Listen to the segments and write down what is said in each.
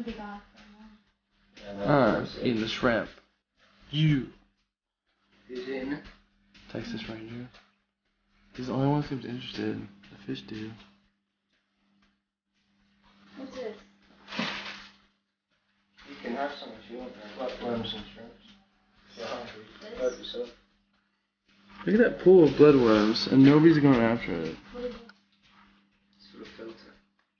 Eating the shrimp. You. Who's in? Texas Ranger. He's the only one who seems interested. The fish do. What's this? You can have some if you want. Like worms and shrimps. If you're hungry. Help yourself. Look at that pool of bloodworms, and nobody's going after it. What is it? It's for the filter.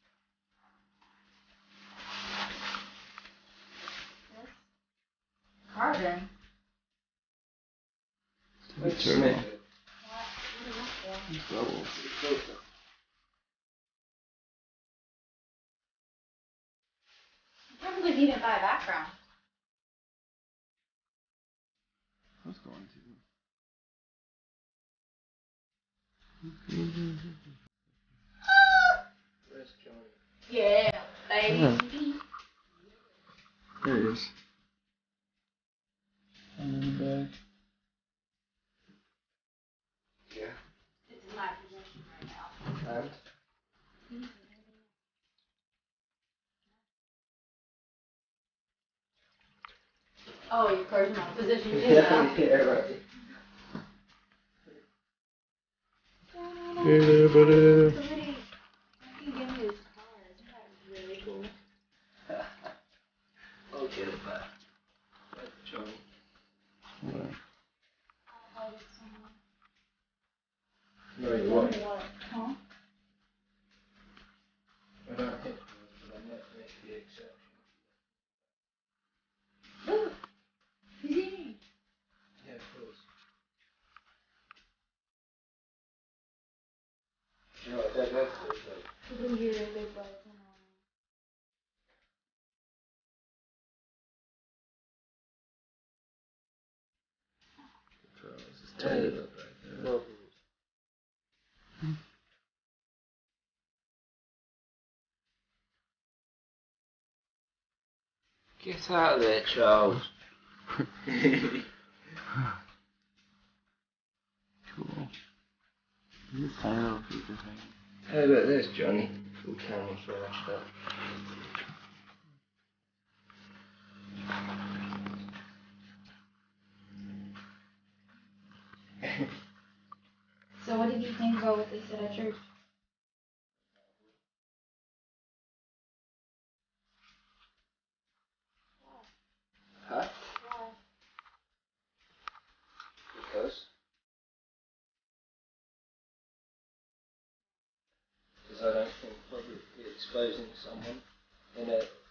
This? Carbon. Let's Turtle. sniff it. What? What is that for? Bubbles. The filter. I can't believe you didn't buy a background. I was going to. Where's Johnny? Yeah, baby. There it is. In the bag. Yeah. It's in my possession right now. And? Oh, your personal possession too, Yeah, huh? yeah, right. Hey there, buddy. Somebody fucking give me this car. Isn't that really cool? I'll get it back. Where's Johnny? What? I'll get someone. No, you won't. Huh? I don't hit yours, but I might make the exception. Look! He's eating. Yeah, of course. You know what that is? You can hear it, big brother. Turn it up right there. Bubbles. Get out of there, Charles. Cool. This tiny little feature thing. Hey, look, there's Johnny. Full camera flashed up. So what did you think about what they said at church? Huh? Why? Because I don't think publicly exposing someone in a